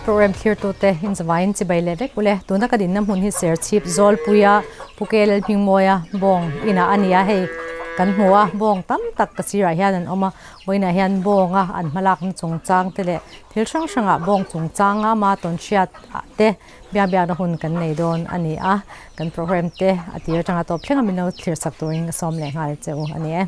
program clear to te in zawain chi bai le vek ule tuna ka din nam hun hi ser chip zol puya pukel ping moya bong ina ania hei kan hmuwa bong tam tak ka sira hian an oma boina hian bonga an malak ni chungchang tele thil sang sanga bong chungchanga ma ton chiat te bia bia na hun kan nei don ani a kan program te atir tanga top thlenga mino clear sak toring som le ngal cheu ani e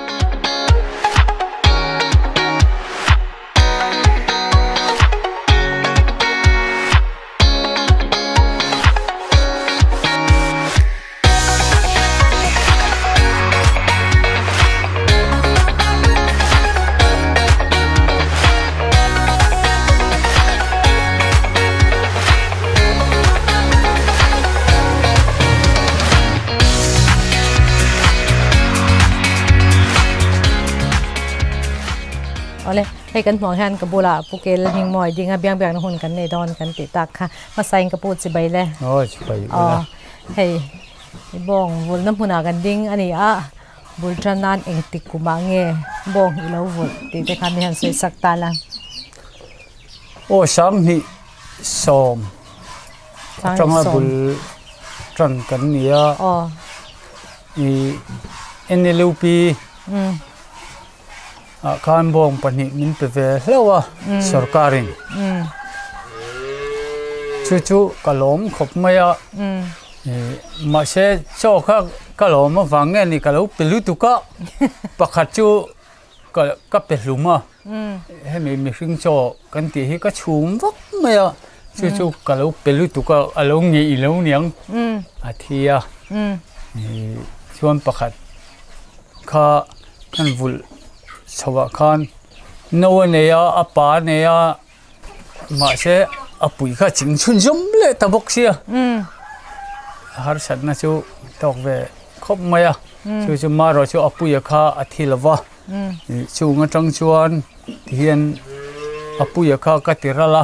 ole hei kan hmong han ka bula pukel hing moi dinga biang biang na hun kan nei don kan ti tak kha ma sain ka pu chi bai le chi bai hei bong vul na huna kan ding ani a bul tranan eng tik kuma nge bong i lo vul ti te khan han sei sak ta la sam ni som trong a bul tran kan nia i NLP kan bong pani min pe ve hlewa sarkarin chu kalom khop maya ma se cho kha kalom wange ni kalo pelu tu ka pakhat chu ka peluma he mi hring cho kan ti hi ka chum vok maya chu kalo pelu tu ka alo ngi i lo niang athia chuan pakhat kha kan vul sawa khan no neya apa neya ma se apui kha ching chun jom le tabok sia har sat na chu tok ve khop maya chu ma ro chu apui kha athilwa chu nga tang chuan hian apui kha ka tirala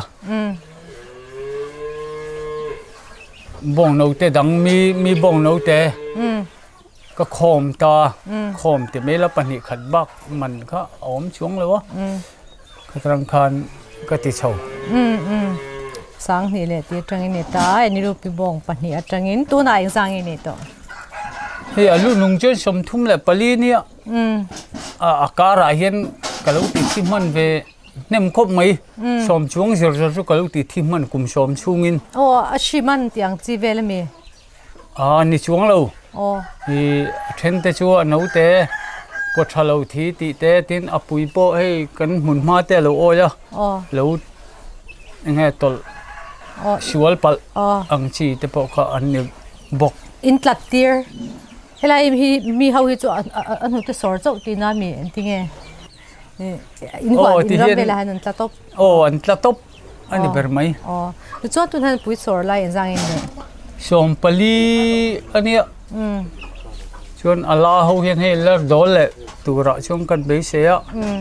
bong no te dang mi bong no teก็โคมตาโคมแต่ไม่ละปนิขัดบักมันก็อมช่วงเลยวะก็ตรังคานก็ติเฉาสังนี่เลยที่จังอินตาอันนี้รูปปีบงปนิจังอินตัวไหนสังอินตัวเฮ้ยลูกนุ่งเจ้าสมทุ่มเลยปลีเนี่ยอาการอะไรเห็นกะลูกติดที่มันเวเนี่ยมันครบไหมสมช่วงเสียร์กะลูกติดที่มันกลุ่มสมช่วงอินโอ้อาชีมันที่ยังจีเวลมีนี่ช่วงเราเทนเตชัวนู้เตกดทะเลทีติเตตินอปุยโปให้กันหมุนมาเตเราโอ้ยเรายังไงตลชวลปัลอังชีเตปก็อันนี้บกอินตัดตีร์เฮลัยมีเขาที่จะอันนู้นจะสอนเจ้าตีน่ามีอันที่ไงอินหัวอินรับเวลาอันตัดตบอันตัดตบอันนี้เป็นไหมแล้วจ้าตัวนั้นปุยสอนอะไรอย่างไรเนี่ยสมปลีอันนี้ชวนอัลลอฮ์เห็นให้เลิกโดนเลยตัวเราช่วงกันไปเสีย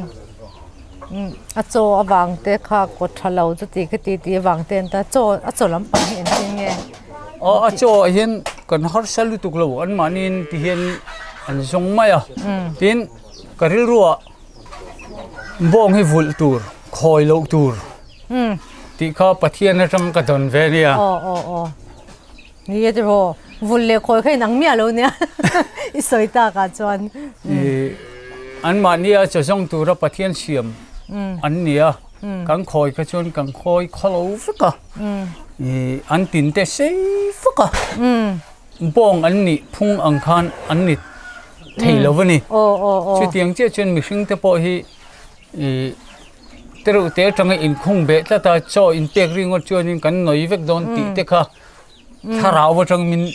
โจวางเตะข้ากดทะเลาจะตีก็ตีวางเตนแต่โจลำปังเห็นจริงไงโจเห็นกันฮอร์เซลตุกเราอันมานินที่เห็นอันส่งมาอ่ะทีนกระริรัวบ้องให้ฟุลตูร์คอยโลตูร์ที่ข้าปะเทียนจังกระดอนเวเนียนี่จะพอวุ่นเลยคอยแค่นังเมียเราเนี่ยอิสวยตากันจวนอันมาเนี่ยจะส่งตัวรับประเทศเสียมอันเนี่ยกังคอยก็ชวนกังคอยขลุ่มฟกะอันตินเตะเซฟกะบ้องอันนี้พุ่งอังคารอันนี้เที่ยววันนี้ชุดยังเจ้าชวนมิชิงเตะพอฮีเตะรู้เตะจังอินคงเบต้าตาโจอินเปกริงก็ชวนกันหน่อยเวกโดนตีเตะค่ะถ้าเราว่าจังมิน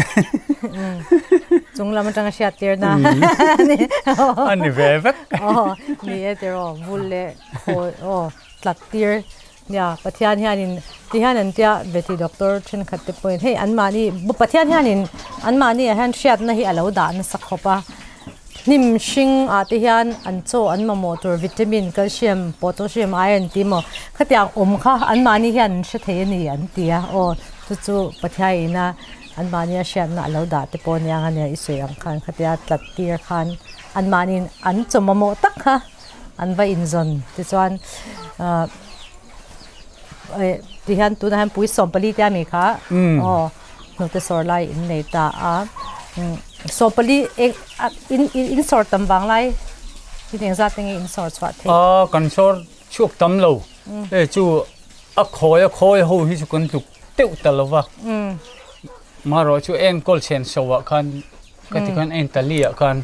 จงเรามันจังเสียเตียนะอันนี้เวฟนี่เดี๋ยววุ่นเลยโอ้หลักเตียเนี่ยปะเทียนเฮียนินที่เฮียนันเตียเวทีด็อกเตอร์ฉันขัดเตปอยให้อันมานี่บุปะเทียนเฮียนินอันมานี่เฮียนเสียดนะเฮียเราด่านสักขบะนิมชิงที่เฮียนอันโซอันมาโมตัววิตามินแคลเซียมโพแทสเซียมไอรอนที่หมอขัดอย่างค่ะอันมานี่เฮียนเสถียรนี่อันเตียโอ้จู่ๆปะเทียนนะอันมานี่เสียดนะเราด่าเตปอยอย่างนี้อิสุยังคันขัดอย่างตัดเตียคันอันมานี่อันจะมาโมตักค่ะอันว่าอินซอนที่ส่วนที่ฮันตัวนั้นปุ๋ยสมปลีที่มีค่ะอ๋อนุตสอร์ไลอินในตาสมปลีอินสอร์ตำบางไลที่เดียงซัดยังอินสอร์สวัสดิ์กันสอร์ชุกตำลูจู่คอยหูที่ชุกันถูกเตี้ยวตลอดวะมารอจู่เอ็นกอลเชนสวะกันก็ที่กันเอ็นตะเลียกัน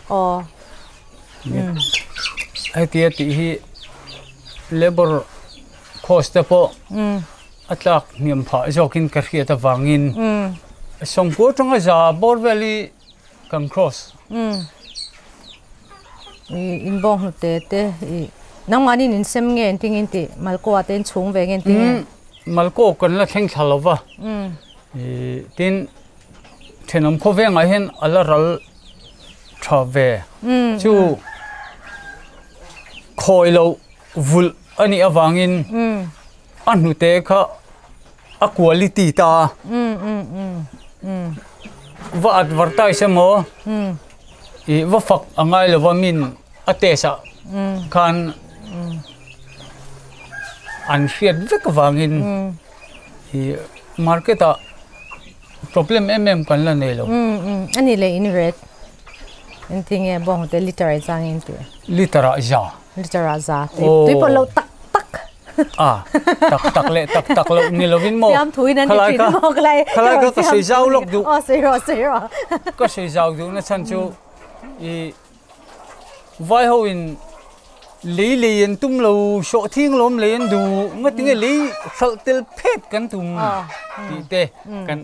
ไอ้ที่ที่เลเบอร์โคสต์พออัตลักเนียมผาจอกินกระเทียตะวังอินสมกูตรงกับจาบอร์เวลีกันครอสอินบองหุเตเตนังมานี่นินเซมเงินทิ้งอินติมัลโกอาเตนชุงเวงอินติมัลโกกันละแข่งขันแล้ววะตินเทนอมโคเวงไอเห็นอัลลรัลทราเวจู่คอยเราวุลอันนี้อวังอินอันหุเตค่ะอะควอลิตี้ตาว่าอัดวัตไตเสมอว่าฝักอ่างไงหรือว่ามินอัตเตสะการอันเชียดเวกวางินมาร์เก็ตอะ problem กันละเนี่ยลูกอันนี้เลยอินเวสอันที่เงี้ยบอกแต่ลิตรอะไรจังอินตัวลิตรจ้าตัวพอเราตักตักเลยตักเราเนี่ยเราวินโม่ย้ำถุยนั่นที่ฟินโม่ก็เลยก็ใส่เจ้าลูกดูเสียก็ใส่เจ้าดูนะฉันจูไว้เขาอินลีเลียนตุ้มเราโชว์ทิ้งล้มเลียนดูงั้นถึงลีเขาเตลเพชกันตุ้มดีเตกัน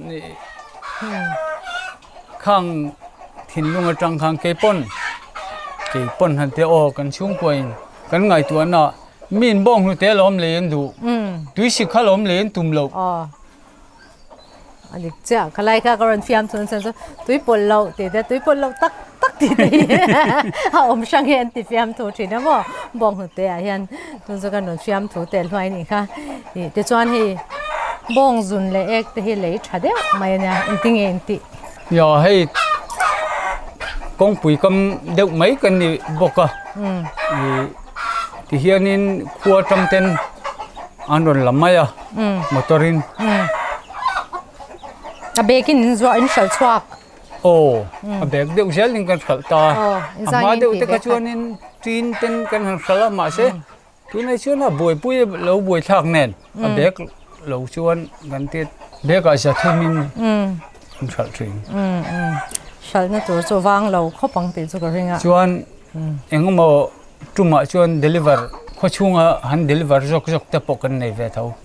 ข้างถิ่นลุงจังข้างเกปนหันเตอกันชุ่มกวนกันไงตัวน่ะมีนบ้องหัวเตล้มเลียนดูดูสิข้าล้มเลียนตุ้มเราอันนี้เจ้าใครก็กำลังฟิล์มส่วนตัวปนเราแต่ตัวปนเราตักทีเอาอมช่างเห็นติฟิล์มถูทีนะบ่บ้องหัวเตะเห็นตัวจะกันหนุนฟิล์มถูแต่ลอยนี่ค่ะแต่ส่วนที่บ้องจุนเล็กแต่ที่เล็กชัดเดียวไม่เนี่ยอินติเงินติอย่าให้กองปุ๋ยกำเด็กไม่กันนี่บอกอ่ะที่เฮียนินขัวจำเต็นอันนั้นลำไม่อ่ะมอเตอรินเบกินจวนเฉลชวักเบกเดี๋ยวเชลลิงกันขัดตามาเดี๋ยวแต่ก็ชวนนินจีนเป็นกันขัดละมาเสทุนในชวนน่ะบ่อยปุ้ยเราบ่อยทักแน่นเบกเราชวนกันติดเบกอาจจะทุนนินขัดจริงฉันน่ะตัววางเราเขาปังติดสุกเรื่องอ่ะชวนเอ็งก็มาจุ่มชวน deliver เขาช่วงหัน deliver จกแต่ปกันในเวทเอา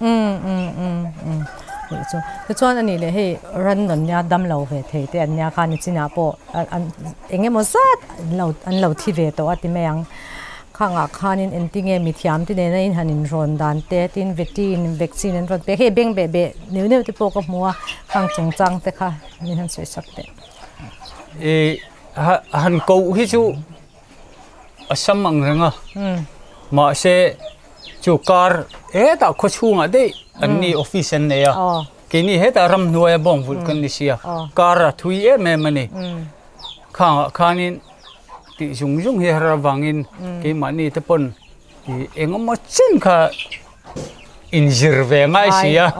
แต่ส่วนอันนี้เลยให้รันนันยาดำเราเวทแต่อันยาการนี่สินะปออันเองมันสัตเราที่เวทตัวที่ไม่ยังข้างอาคารนี่เอ็นติ้งเอมิทยามที่เนี่ยนี่หันอินรอนดันเตตินเวทีนเวกซีนรอนเบเฮเบงเบเบนิ้วที่ปอกกับมัวข้างจงจังแต่ค่ะนี่หันสวยสักแต่หันกูที่ชูสมังเรงอ่ะมาเสจูการแต่ข้อช่วงอะไรอันนี้ออฟฟิศเนี่ยกินี่เหตุรำนัวบ้องฟุลกันนิเชียการทุยมันนี่ข้างนี้ที่จุงเฮราวังอินกิมันนี่ที่ปนเองก็มาเช่นค่ะอินจิร์เวงไอเสีย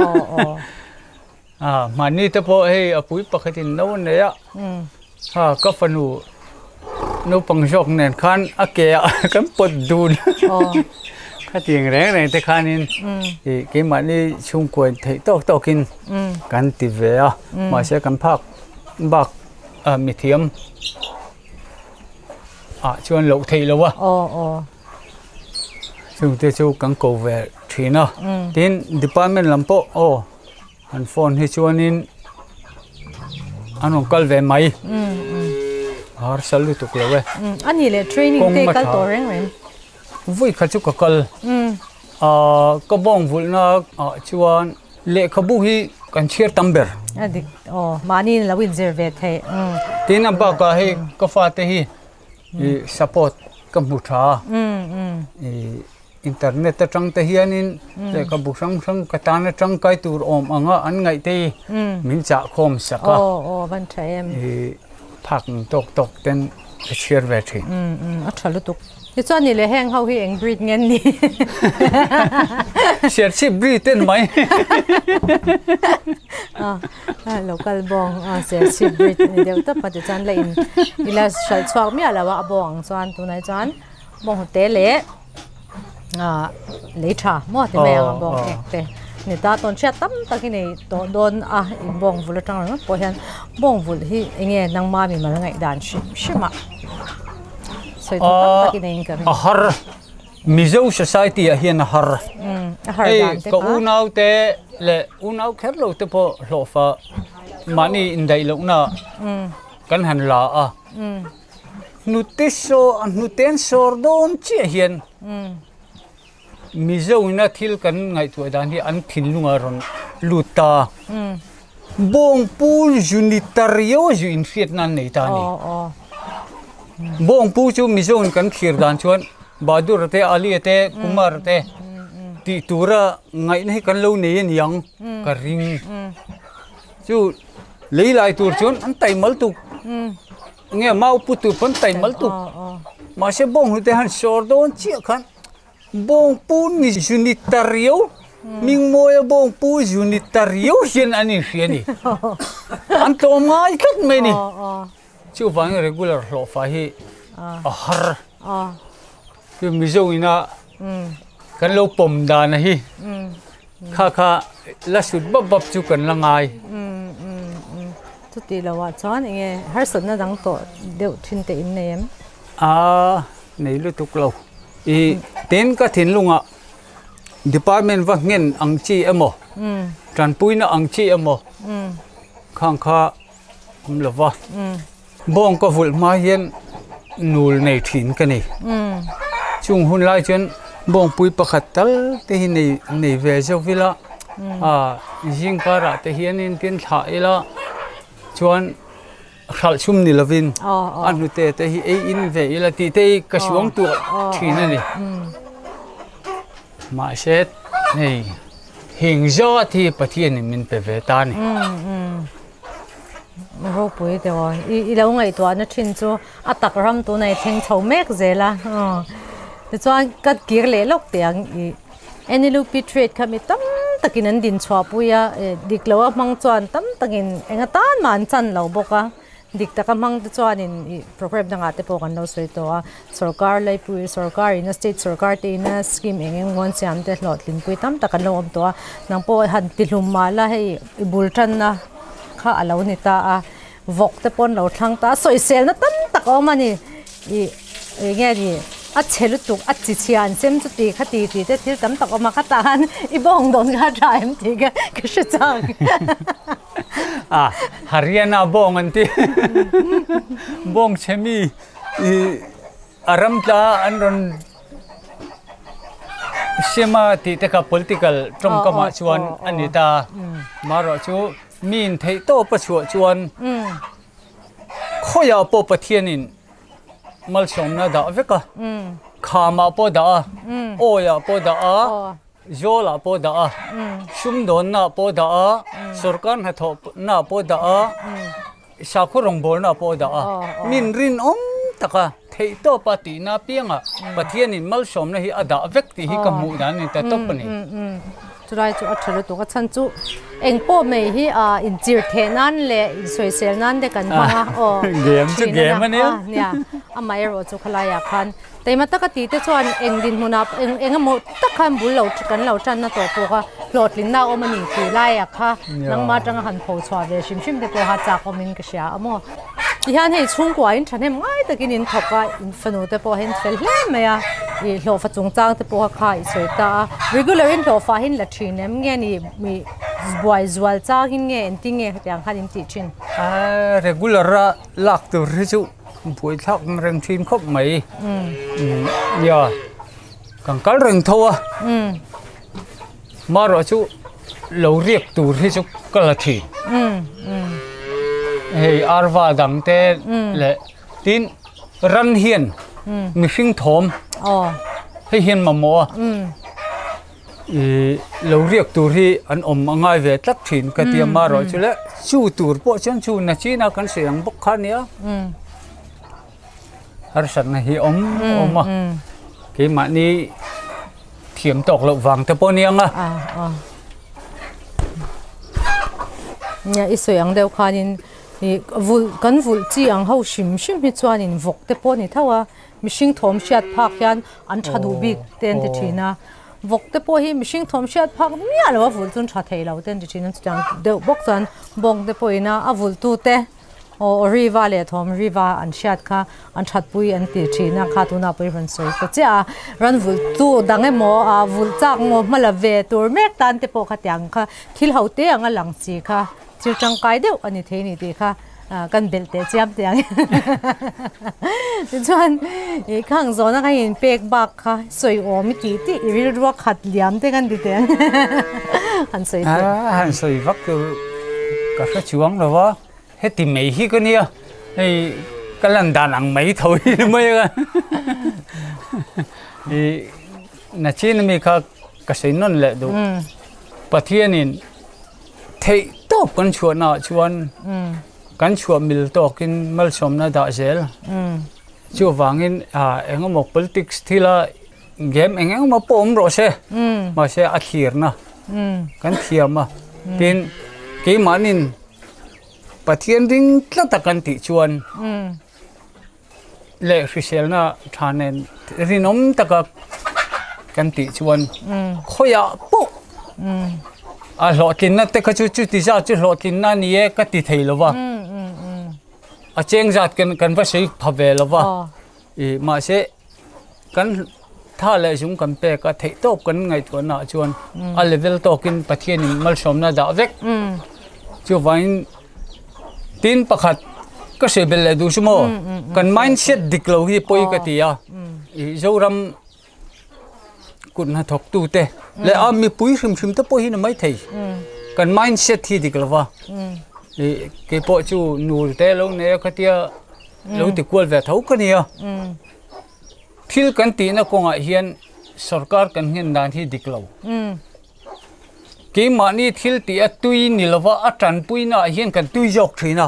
มันนี่ที่พอให้อปุยปกติโน่นเนี่ยก็ฟันูนูปังจอกเนี่ยขันอเกะกันปดดูนข้าเตียงแรงเลยแต่ข้านี่กินมันนี่ชุ่มกวนที่โตกินกันติเวียมาเสียกันพักบักมิเทียมชวนหลงทีแล้ววะช่วงที่ช่วงกันโกเวทีนะทีนดีพาร์ตเมนต์ลำโพอันโฟนให้ชวนนินอันนั้นก็เวไหมหาสลุตุกเลยเว้ยอันนี้เลยเทรนนิ่งเตะกันตัวเร่งเลยวุ้ยข้าจุกกลก็บ้องวุ่นนะชวนเละขบุฮีกันเชียร์ตัมเบอร์มานี่เราวินเซอร์เวทให้ทีนั้นบ้าก็ให้ก็ฟาเตฮีซัพพอร์ตกัมพูชาอินเทอร์เน็ตจังเทียนินแต่กัมพูชาจังกตานจังไกตัวอมอันไงเตมินจะคมสักบันเทิงพักตกเต็นเชียร์เวทีอัชลุตุกที่ส่วนนี่เลยแห้งเขาที่เองบรีดเงินนี่เสียชีบรีเต้นไหม local bong se sibrit ni deu ta pati chan la in ila shal chwak mi ala wa bong chuan tu nai chuan bong te le le tha mo te me bong ek te ni ta ton chat tam ta ki nei to don in bong vul tang na po hian bong vul hi enge nang ma mi mal ngai dan shima soi to tam ta ki nei ka har Mizo society hian har ko unau te le unau kher lo te po lo fa mani in dai lo na kan han la nutiso nuten sordon chi hian Mizo ina thil kan ngai tu dan hi an thin lunga ron luta bong pul unitario ju in fiat nan nei ta ni bong pu chu Mizo kan khir dan chuan Badur te Ali te Kumar te ti tura ngai nei kan lo nei yang ka ring chu lei lai tur chun an tai mal tu nge mau pu tu pon tai mal tu ma se bong te han sor don chi khan bong pu ni unitario ming moya bong pu unitario hian ani hiani an to ngai khat me ni chu wang regular lo fa hi harคือมิโซอินะกันเราปมดานะฮีข้าละสุดบับจุกันละไงทุกทีเราว่าช้อนเองฮาร์สันน่ะดังโตเดี๋ยวทิ้งแต่อินเนมในฤดูกาลเต้นก็ทิ้งลุงdepartment ว่าเงินอังจีเอโมจันปุยน่ะอังจีเอโมข้างข้าละว่าบ้องก็ฝุ่นมาเย็นนูลในถิ่นกันนี่ช่วงหุ่นไล่จนบ่งปุยประคัดตัลที่ในเวเซวิละยิงการะที่เฮียนินกินถ่ายละชวนขัดชุ่มนิลวินอันนู้นแต่ที่อินเวละที่ที่กระชวงตัวที่นั่นนี่มาเช็ดนี่หิงจ้าที่ประเทศนี่มันเป็นเวตานี่ไม่รู้ปุยแต่ว่าอีเราไงตัวนั้นชินจูตักรำตัวไหนทิ้งเฉาเมกเจละแต่ส่วนกัดเกี่ยวเล่ลกเตียงอันนี้ลูกพิเทรดค่ะมีตั้มตะกินนั้นดินชัวปุยดิกเลวมังจวนตั้มตะกินเองต้านมันจันเราบอกว่าดิกตะกำมังจวนนี่โปรแกรมต่างๆที่พวกกันเราสวยตัวสุรการเลยปุยสุรการอินสเตทสุรการที่อินสกิมเองวันเสียมเด็ดหลอดลินปุยตั้มตะกันเราอมตัวนางพวกหันติลุมมาละให้บุลชันนะข้าเราเนี่ยตาวกแต่ปนเราทั้งตาสวยเซลนะตั้มตะกอมานี่เงี้ยดิเชลุตุกจิเชียนเซมจุตีขัดตีแต่ที่ตั้มตะกอมาขัดตาหันอีบ้องโดนขัดใจมันทีก็ชุดจังฮาริยานาบ้องอันที่บ้องเชมีอารมณ์ตาอันนั้นเชื่อมาที่แต่กับ political ตรงกับมาชวนอันนี้ตามารอชูมีนไทยโตประชวชวนข้อยาปปะเทียนินมัลชมนาดาเวกะขามาปดาโอยาปดาโยลาปดาชุมโดนนาปดาสุรกันหัทนาปดาชาคุรงบอลนาปดามินรินอมตะกะไทยโตปฏินาเปียงะปะเทียนินมัลชมนาฮิอดาเวกติฮิกะมูดานิแต่ตบปนีจุดไรจุดอัจฉริยะตัวก็ฉันจุเองพ่อไม่ฮีอินจิรเทนันเล่สวยเซลนั่นเด็กกันพังเกมจุเกมมันเนี่ยไม่รู้จุขลายคันแต่มาตั้งแต่ชวนเองดินหุนับเองหมดตั้งคันบุญเรากันเราจันนะตัวพวกหลอดลิ้นน่าอมันนี่คือไล่อะค่ะนังมาจังหันโผล่ชวดเลยชิมเด็กตัวหาจากอมินก็เสียอ่ะมั่วที่ฮันให้ชุ่งกว่าอินฉันเห็นไม่แต่กินอินถกว่าอินฝนูแต่พอเห็นเฟลเล่ไหมอ่ะอีหลอฟัดจงจางแต่พอค่ะอีสวยตา regular อินหลอฟ้าเห็นละทีเนี่ยมึงเงี้ยนี่มีบวยจวลจ้าหินเงี้ยอินติงเงี้ยอย่างขันอินติชิน regular หลักตัวที่จุบวยทักเรื่องทีมครบไหมอย่ากังกัลเรื่องทัวมารอจุเราเรียกตัวที่จุกละทีเฮ้ยอาร์วาดังเต้เละตินรันเฮียนมีฟิงทอมให้เฮียนมาโมเราเรียกตัวที่อันอมง่ายเวทักถิ่นกติมารอจุละชูตัวพวกฉันชูนัชชีนักกันเสียงบุกขันเนี้ย har sat na hi om ma ke ma ni thiam tok lo wang te pon yang a nya isoi ang deuh khanin ni vul kan vul chi ang ho shim hi chuanin vok te pawh ni thawa mihring thawm hriat phak hian an tha du bik ten ti thina vok te pawh hi mihring thawm hriat phak mia lo a vul chun tha thei lo ten ti thina chang deuh bok chuan bong te pawh ina a vul tu te o riva le thawm riva an hriat kha an that pui an ti thina kha tuna pui ran soi ka cha ran vul tu dange mo a vul chak mo mala ve tur mek tan te pawh kha tyang kha thil ho te anga lang chi kha chir chang kai deuh ani thei ni ti kha kan bel te chiam te ang chuan e khang zo na in pek bak kha soi om ki ti ri ruwa khat liam te kan di te han soi te han soi vak tu ka kha chuang lo wa he ti mei hi ka nia hei kalan dan ang mai thoi mai ga e na chin mi kha ka sei non le do pathianin thei top kan chuan na chuan kan chua mil tokin mal somna da zel chu wangin engomok politics thila game engomok pom ro se ma se akhir na kan thiama tin ke manin pathian ring tlata kan ti chuan le official na thanen rinom taka kan ti chuan khoya po a lotin na te ka chu ti za chu lotin na ni e ka ti thei lova a cheng zat kan va sei phave lova e ma se kan tha le jung kan pe ka thei top kan ngai to na chuan a level tokin pathian in mal som na da vek chu vain tin pakhat ka se bel le du sumo kan mindset diklo hi poi ka ti ya e zoram kun na thok tu te le a mi pui hrim te poi hi na mai thei kan mindset hi diklova ke po chu nur te lo ne khatia lo ti kwal ve thau ka nia thil kan ti na konga hian sarkar kan ngin dan hi diklo ke mani thil ti a tui ni lova a tran pui na hian kan tui jok thina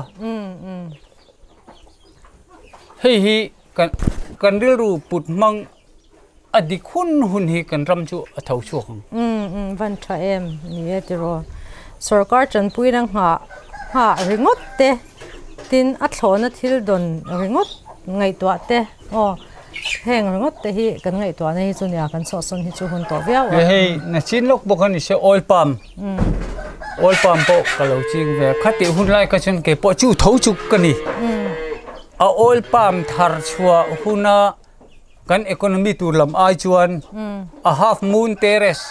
hei hi kan ril ru put mang adikhun hun hi kan ram chu a thau chu van tha em ni te ro sarkar chan pui nang ha ringot te tin a thlona thil don ringot ngai to te heng ringot te hi kan ngai to na hi chu nia kan so son hi chu hun to viau hei na chin lok bokani se oil palm po kalo ching ve khati hun lai ka chen ke po chu thau chu kani a oil palm thar chua huna kan economy tur lam ai chuan a half moon terrace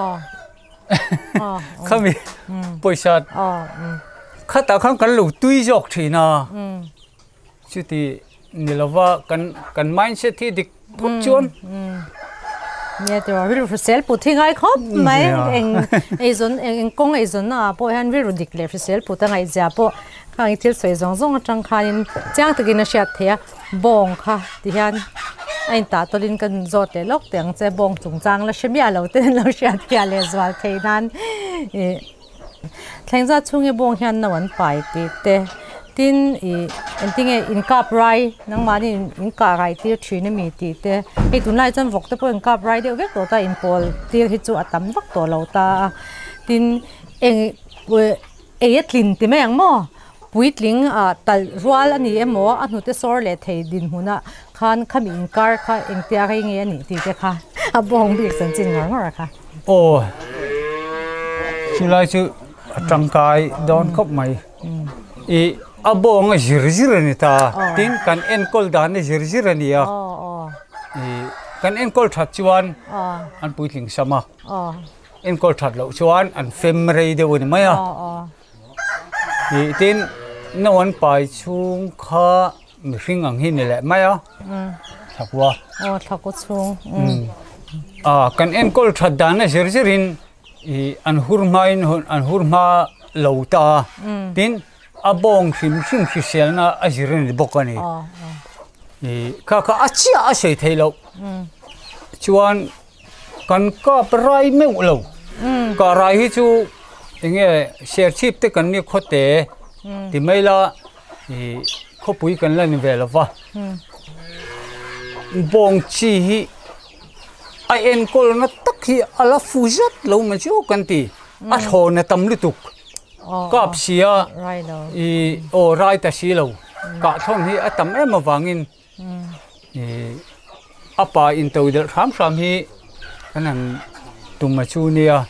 khami poisa khata khang kan lu tui jok thina chuti nilawa kan mindset thi dik phuk chuan nia te ro for sel pu thingai khop mai eng kong ezon na po han ri dik le for sel pu ta ngai ja po khang thil soi zong zong atang khanin chang takin a shat thea bong kha ti hian anh ta tolin kan zo te lok teng che bong chung chang la shemia lo ten lo shat kya le zwal theinan thlengza chungi bong hian na wan pai ti te tin entinge in kap rai nang mani in ka rai ti thine mi ti te e tunlai chan vok te po in kap rai de vek to ta in pol tir hi chu atam vak to lo ta tin eng tlin ti me ang mo puitling tal rual ani emo anu te sor le thei din huna khan khami inkar kha engtia ri nge ani ti te kha a bong bi san chin ngar kha chilai chu atangkai don khop mai e a bong a zir ani ta tin kan enkol dan a zir ani ya e kan enkol that chuan an puitling sama enkol that lo chuan an fem rei de woni maya tin na wan pai chung kha mi hring ang hi ni le maya thakwa thako chung kan enkol that dan a zir an hurma lauta tin abong hrim selna a zirin bokani ka achia a sei thei lo chuan kan ka prai meu lo ka rai hi chu enge share chip te kan ni khote ti maila kho pui kan la ni velawa bong chi hi a en kol na tak hi ala fuzat lo ma chu kan ti a tho na tam lu tuk kap sia right now I o rai ta si lo ka thong hi a tam em awangin I apa in to der ram hi kanan tuma chu nia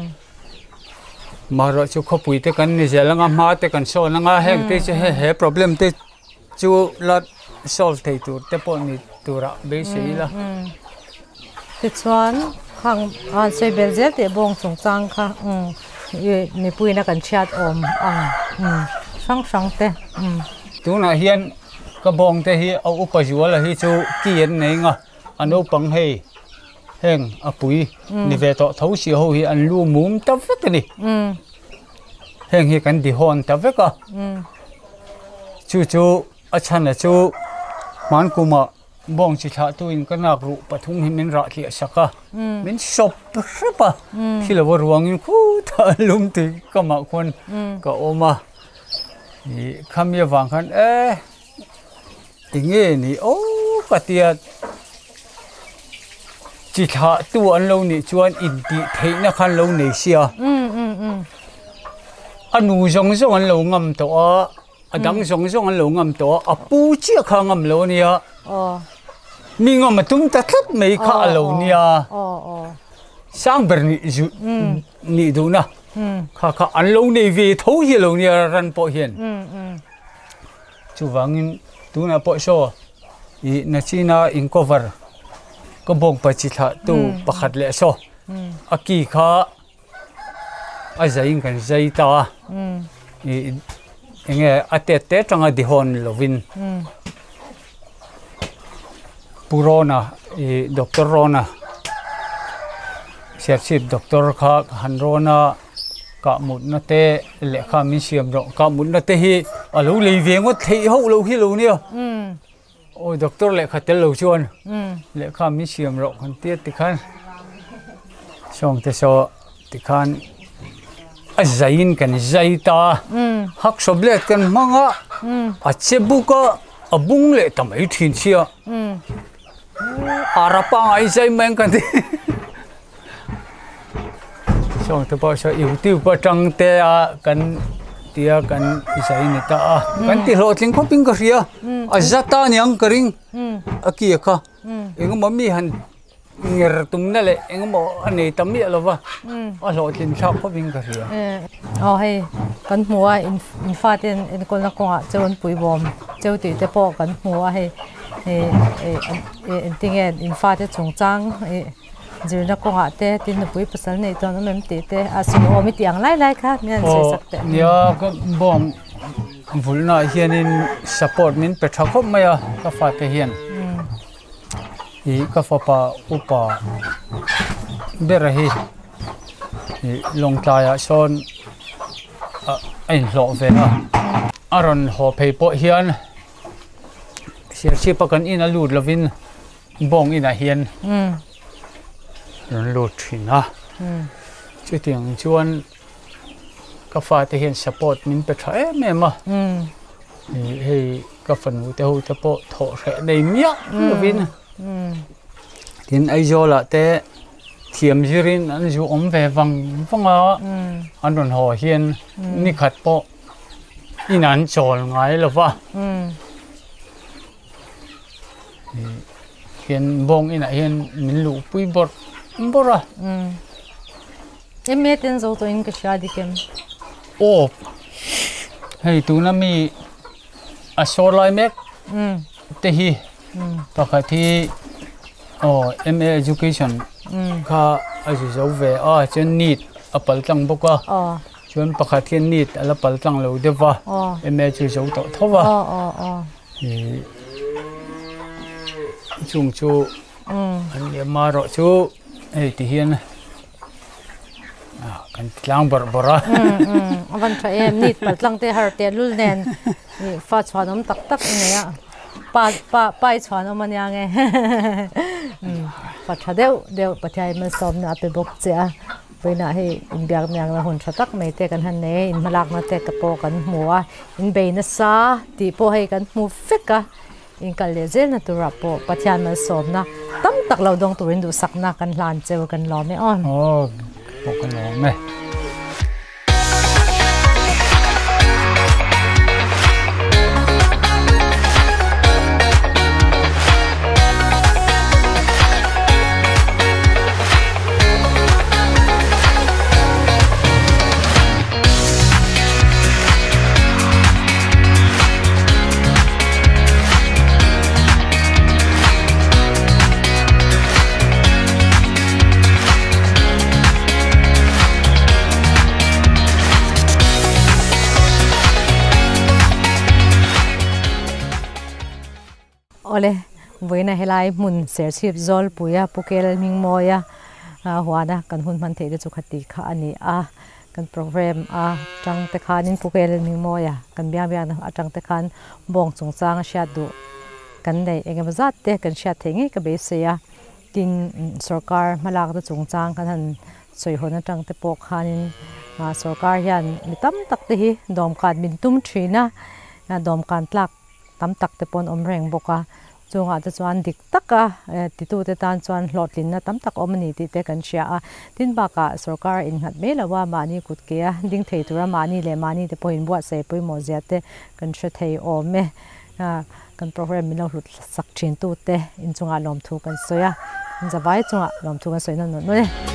maro chu khopui te kan ni zelanga ma te kan so langa heng te he problem te chu la solve thei tur te po ni tura be sei la ti chuan khang an sei belzel te bong chung chang kha mi pui na kan chat om sang te tu na hian ka bong te hi au upajuala hi chu kien nei nga anu pang hei heng apui ni ve to thau si ho hi an lu mum ta vek ni heng hi kan di hon ta veka chu achana chu man kuma bong chi tha tu in kanak ru pathum hi min ra thi saka min shop pa thila war ruang in khu tha lum ti kama khon ka oma ni khamya wang khan tinge ni o katia chỉ thà tu anh lâu nè chuan in đi thấy nó khăn lâu nè xia anh nu giống giống anh lâu ngâm to anh đắng giống giống anh lâu ngâm to pu chia khang ngâm lâu nè mi ngâm mà tung ta thắt mấy khá lâu nè sang bờ nị đủ na khá anh lâu nè về thấu hi lâu nè ran po hiền chú vangin tu na po so I na china in cover có bông bạch chỉ thà tu bạc lệ so, aki kha, ai dạy cái dạy ta, nghe ate te trong cái dihon lovin, purona, doctor rona, sếp doctor kha han rona, cả một nó te lệ kha min xiêm rộng, cả một nó te hi, ở lâu lấy về ngót thấy hậu lâu hi lâu nè. Ôi doctor lệ khát tên lâu chuan, lệ khám mi xiêm rộng hơn tiết thì khan, xong thế so thì khan, zayin kan zay ta, hắc sập lệ kan manga, chế buka, bung lệ tầm ấy thiên chia, arapang ai zay mang kan đi, xong thế bao so yêu tiêu bao trăng te kan tia kan isai ni ta kan ti lo tling khoping ka ria azata nyang karing aki kha eng mami han nger tum na le eng mo ani tammi lova a lo tling tha khoping ka ria hey kan hmuwa in fact in kol na konga chon pui bom cheu ti te po kan hmuwa hey tinge in fact chung chang giờ nó cũng hạt tin nó bui pasal này cho nó mềm tê xin ô mi tiếng lai khác miền xây sắc tê nhớ cái bom vul na hiền in support min pe thắc khop maya ka fa te hiền ka fa pa upa berahi long taya son ein lo ve na aron ho pe po hiền sia chi pa kan in a lut lovin bong in a hiền lột thìn à, chứ tiếng chuan cà phê thể hiện support mình phải thấy mềm mà, thì cà phê ngủ theo theo bộ thọ sẽ đầy miếng vin, thì ai do là thế thiểm jirin anh du ôm về văng à, anh còn hỏi hiền ni khát bộ, in anh chọn ngay là va, hiền bông in hiền mình lụ pui bọt bora em mẹ tên dâu tôi in cái shadi kem ô hey tu na mi a short line mek te hi pakati MA education kha azu zo ve chen need apal tlang boka chuan pakati need ala pal tlang lo dewa MA chu zo to thowa chung chu anh em mà rồi chú thì hiền kan tlang bora avan tha em nit patlang te har te lul nen fa chhanom tak tak ine pai chhanom ania nge fa tha deu pathai man som na pe bok cha peina he in biak nyang la hun thatak mai te kan han ne in malak na te ka po kan hmuwa in beina sa ti po he kan hmu feka in kal le zel na tura po pathian mal som na tam tak lo dong turin du sakna kan hlan cheu kan lo me on kan lo me ole voina helai mun ser chip zol puya pukel ming moya huana kan hun man the de chu khati kha ani kan program tang te khanin pukel ming moya kan bia bia na atang te khan bong chung chang sha du kan dei engem zat te kan sha thengi ka be se ya tin sarkar malak da chung chang kan han soi hona tang te pok khanin sarkar hian mitam tak te hi dom kan min tum thina dom kan tlak tam tak te pon om reng boka chunga te chuan dik taka ti tu te tan chuan hlotlin na tam tak omani ti te kan sia tin ba ka sarkar in hat me lawa mani kut ke ding thei tura mani le mani te poin bua se poi mo zia te kan sha thei o me kan program min lo hlut sak thin tu te in chunga lom thu kan soya in zawai chunga lom thu kan soina no ne